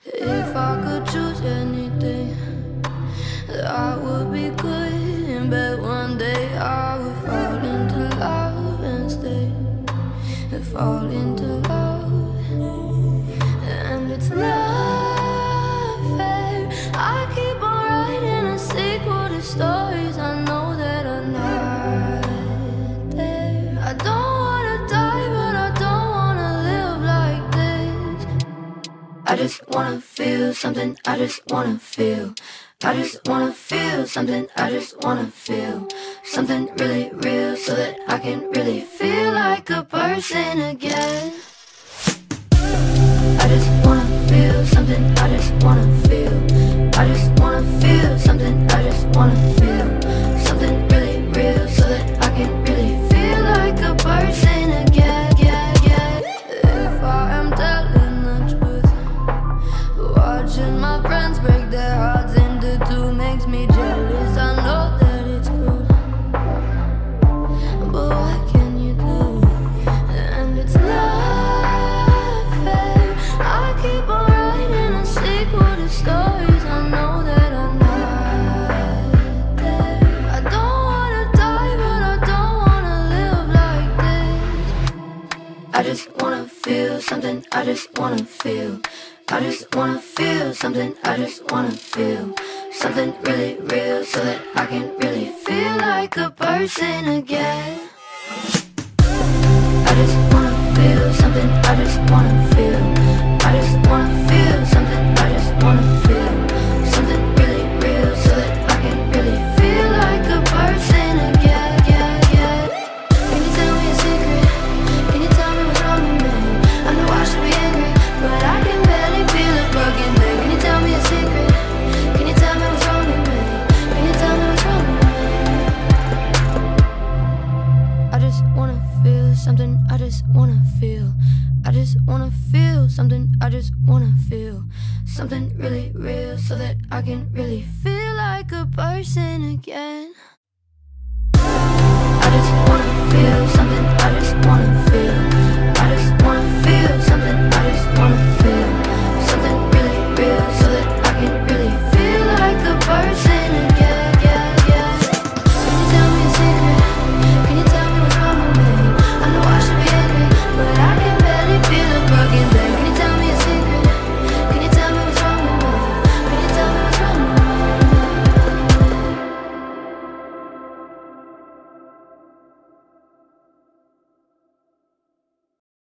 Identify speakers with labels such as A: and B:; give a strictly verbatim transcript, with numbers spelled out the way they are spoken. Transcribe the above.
A: If I could choose anything, I would be good. But one day I would fall into love and stay, and fall into love. And it's not fair, I keep on writing a sequel to stories I know that are not there. I don't wanna die, but I don't wanna live like this. I just wanna feel something, I just wanna feel. I just wanna feel something, I just wanna feel something really real, so that I can really feel like a person again. I just wanna feel something, I just wanna feel. I just wanna feel something, I just wanna feel something really real, so that I can really feel like a person again. Yeah, yeah. If I am telling the truth, watching my friends break their hearts into two makes me jealous. I know that it's cruel, but what can you do? And it's not fair, I keep on writing a sequel to stories I know that are not there. I don't wanna die, but I don't wanna live like this. I just wanna feel something, I just wanna feel. I just wanna feel something, I just wanna feel something really real, so that I can really feel like a person again. I just wanna feel something, I just wanna feel. I just wanna feel something, I just wanna feel something really real, so that I can really feel like a person again. Yeah, yeah. Can you tell me a secret? Can you tell me what's wrong with me? I know I should be angry, but I can barely feel a fucking thing. Can you tell me a secret? Can you tell me what's wrong with me? Can you tell me what's wrong with me? I just wanna feel something, I just wanna feel. I just wanna feel something, I just wanna feel something really real, so that I can really feel like a person again. I just wanna feel something, I just wanna feel.